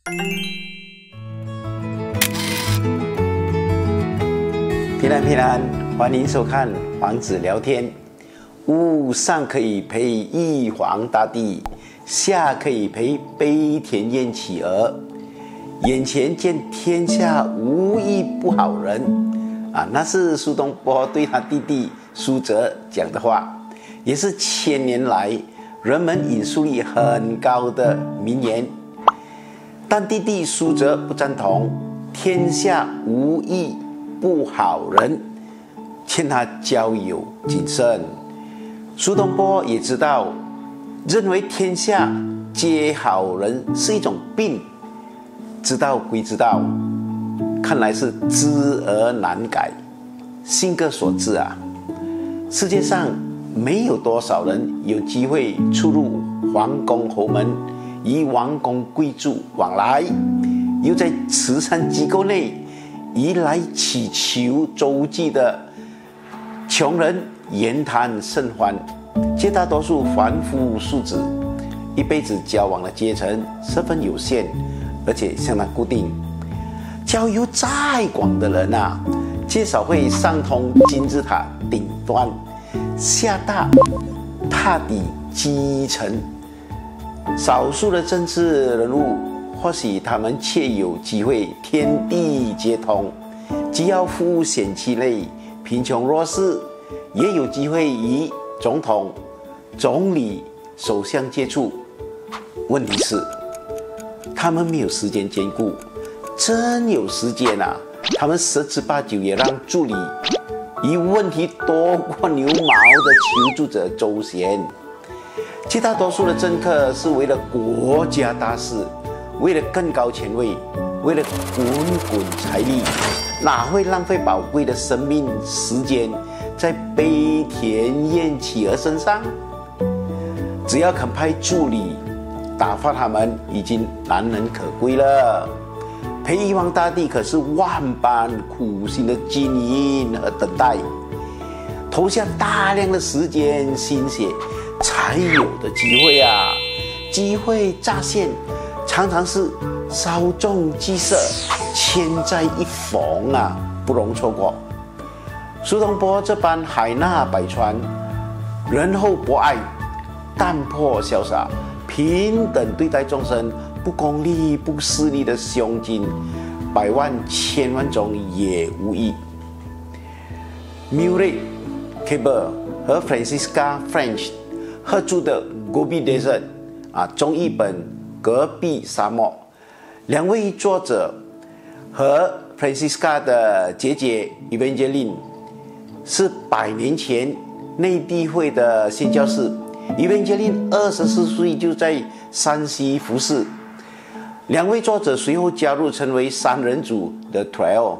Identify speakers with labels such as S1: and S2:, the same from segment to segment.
S1: 平安平安，欢迎收看皇子聊天。上可以陪玉皇大帝，下可以陪悲田燕企鹅。眼前见天下无一不好人那是苏东坡对他弟弟苏辙讲的话，也是千年来人们引述率很高的名言。但弟弟苏辙不赞同天下无一不好人，劝他交友谨慎。苏东坡也知道，认为天下皆好人是一种病，知道归知道，看来是知而难改，性格所致世界上没有多少人有机会出入皇宫侯门，与王公贵族往来，又在慈善机构内与来祈求周济的穷人言谈甚欢。绝大多数凡夫俗子一辈子交往的阶层十分有限，而且相当固定。交友再广的人至少会上通金字塔顶端，下到踏底基层。少数的政治人物，或许他们确有机会天地皆通，既要富显其类，贫穷弱势，也有机会与总统、总理、首相接触。问题是他们没有时间兼顾，真有时间他们十之八九也让助理与问题多过牛毛的求助者周旋。绝大多数的政客是为了国家大事，为了更高权位，为了滚滚财力，哪会浪费宝贵的生命时间在悲田燕企鹅身上？只要肯派助理打发他们，已经难能可贵了。陪玉皇大帝可是万般苦心的经营和等待，投下大量的时间心血才有的机会机会乍现，常常是稍纵即逝，千载一逢不容错过。苏东坡这般海纳百川、仁厚博爱、淡泊潇洒、平等对待众生、不功利不势利的胸襟，百万千万种也无异。Murray Cabell 和 Francisca French 合著的《Gobi Desert》中译本《戈壁沙漠》，两位作者和 Francisca 的姐姐 Evangeline 是100年前内地会的宣教士。Evangeline 24岁就在山西服侍，两位作者随后加入成为三人组的 Trio。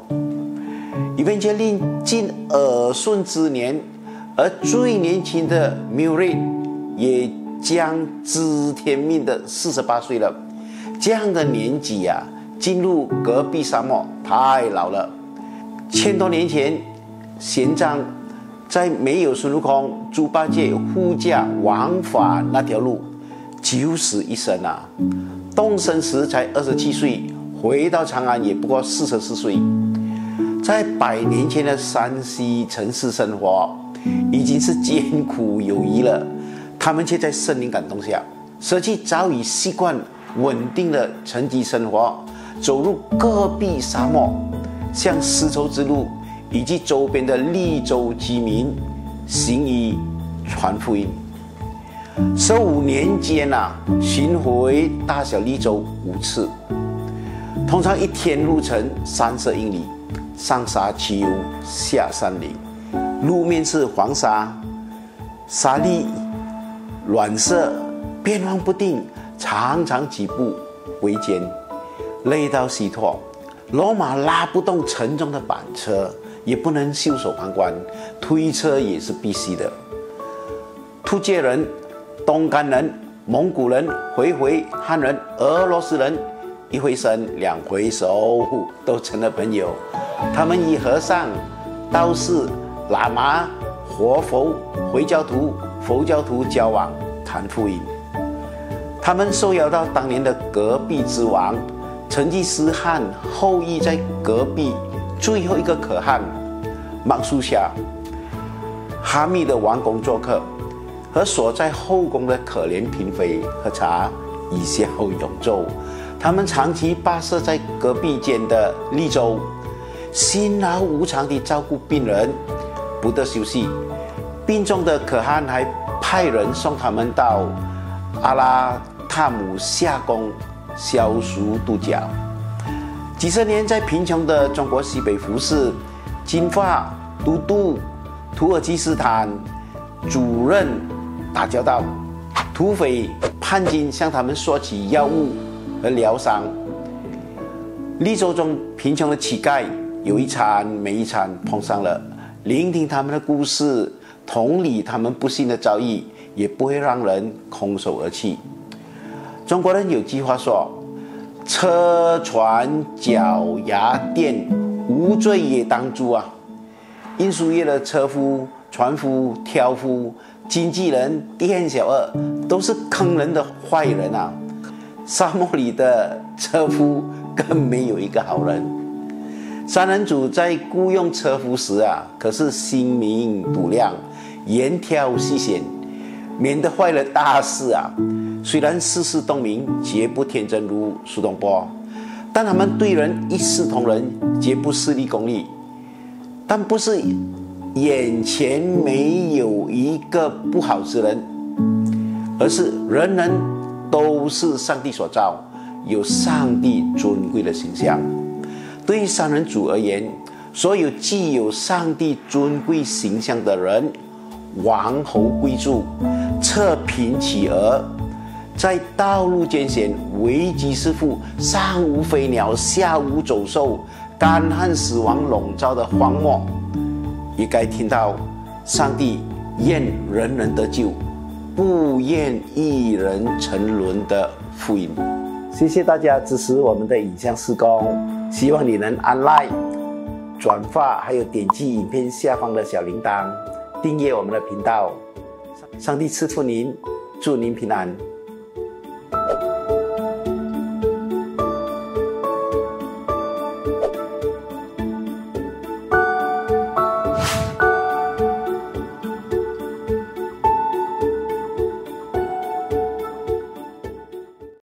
S1: Evangeline 近耳顺之年，而最年轻的 Murray 也将知天命的48岁了。这样的年纪进入戈壁沙漠太老了。1000多年前，玄奘在没有孙悟空、猪八戒护驾往返那条路九死一生动身时才27岁，回到长安也不过44岁。在100年前的山西城市生活已经是艰苦有余了，他们却在圣灵感动下，舍弃早已习惯稳定的城际生活，走入戈壁沙漠，向丝绸之路以及周边的利州居民行医传福音。15年间巡回大小利州5次，通常一天路程30英里，上沙丘下山岭，路面是黄沙，沙砾卵色变幻不定，常常几步维艰，累到虚脱。骡马拉不动沉重的板车，也不能袖手旁观，推车也是必须的。突厥人、东干人、蒙古人、回回汉人、俄罗斯人，一回生两回熟，都成了朋友。他们与和尚、道士、喇嘛、活佛、回教徒、佛教徒交往，谈福音。他们受邀到当年的戈壁之王成吉思汗后裔在隔壁最后一个可汗莽苏夏哈密的王宫做客，和所在后宫的可怜嫔妃喝茶以笑永昼。他们长期跋涉在隔壁间的利州，辛劳无偿地照顾病人，不得休息。病重的可汗还派人送他们到阿拉塔姆夏宫消暑度假。几十年在贫穷的中国西北服侍金发、都督、土耳其斯坦主任打交道，土匪叛军向他们索取药物和疗伤。利州中贫穷的乞丐有一餐没一餐碰上了，聆听他们的故事，同理他们不幸的遭遇，也不会让人空手而去。中国人有句话说：车船脚牙店，无罪也当诛啊！运输业的车夫、船夫、挑夫、经纪人、店小二，都是坑人的坏人啊！沙漠里的车夫更没有一个好人。三人组在雇用车夫时可是心明肚亮，严挑细选，免得坏了大事啊！虽然世事洞明，绝不天真如苏东坡，但他们对人一视同仁，绝不势利功利。但不是眼前没有一个不好之人，而是人人都是上帝所造，有上帝尊贵的形象。对于三人组而言，所有具有上帝尊贵形象的人，王侯贵族、侧贫乞儿，在道路艰险、危机四伏、上无飞鸟、下无走兽、干旱死亡笼罩的荒漠，也该听到上帝愿人人得救，不愿一人沉沦的福音。谢谢大家支持我们的影像事工，希望你能按 like、转发，还有点击影片下方的小铃铛，订阅我们的频道。上帝赐福您，祝您平安。